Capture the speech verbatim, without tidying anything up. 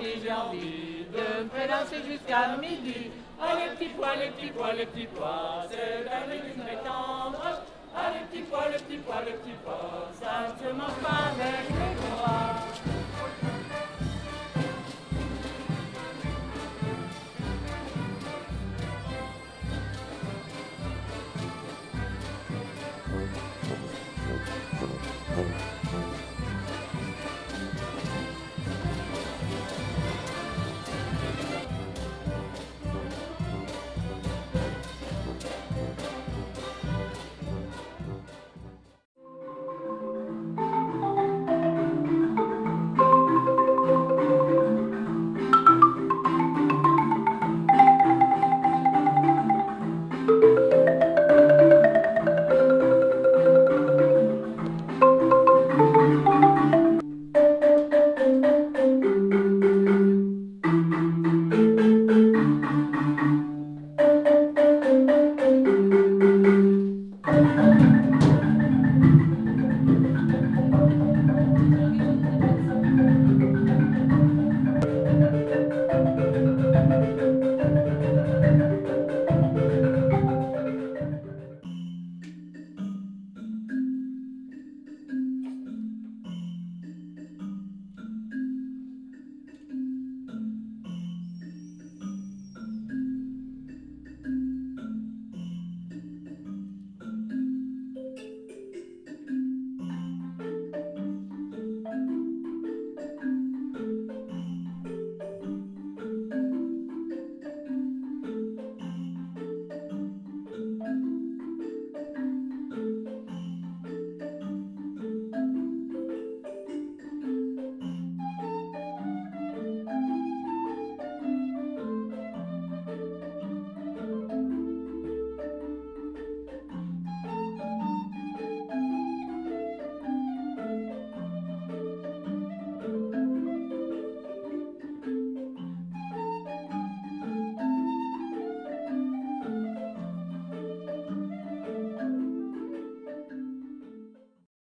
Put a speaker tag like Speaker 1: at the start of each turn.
Speaker 1: envie, j'ai envie de me prélasser jusqu'à midi. Ah les petits pois, les petits pois, les petits pois, c'est la légume très tendre. Ah les petits pois, les petits pois, les petits pois, ça ne se mange pas avec les doigts.